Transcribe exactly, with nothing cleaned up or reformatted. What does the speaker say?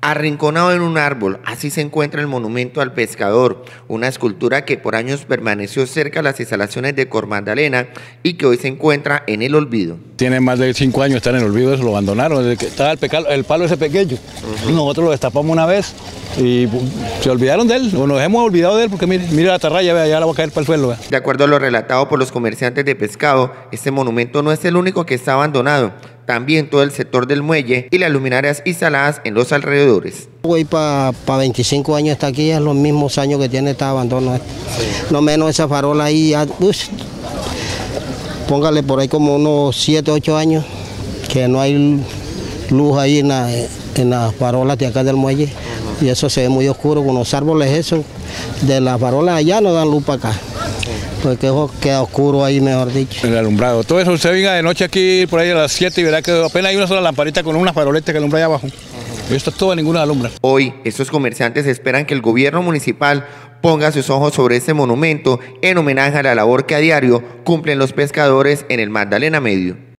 Arrinconado en un árbol, así se encuentra el monumento al pescador, una escultura que por años permaneció cerca a las instalaciones de Cormandalena y que hoy se encuentra en el olvido. Tiene más de cinco años, está en el olvido, eso lo abandonaron, desde que estaba el, pecado, el palo ese pequeño. Uh-huh. Nosotros lo destapamos una vez y se olvidaron de él, o nos hemos olvidado de él, porque mire, mire la atarraya, vea, ya la va a caer para el suelo. Vea. De acuerdo a lo relatado por los comerciantes de pescado, este monumento no es el único que está abandonado. También todo el sector del muelle y las luminarias instaladas en los alrededores. Voy para pa veinticinco años está aquí, es los mismos años que tiene este abandono. Sí. No menos esa farola ahí, ya, uff, póngale por ahí como unos siete, ocho años, que no hay luz ahí en, la, en las farolas de acá del muelle. Uh-huh. Y eso se ve muy oscuro con los árboles, eso, de las farolas allá no dan luz para acá. Porque eso queda oscuro ahí, mejor dicho. El alumbrado. Todo eso, usted venga de noche aquí por ahí a las siete y verá que apenas hay una sola lamparita con una faroleta que alumbra allá abajo. Uh-huh. Esto es todo, ninguna alumbra. Hoy, estos comerciantes esperan que el gobierno municipal ponga sus ojos sobre este monumento en homenaje a la labor que a diario cumplen los pescadores en el Magdalena Medio.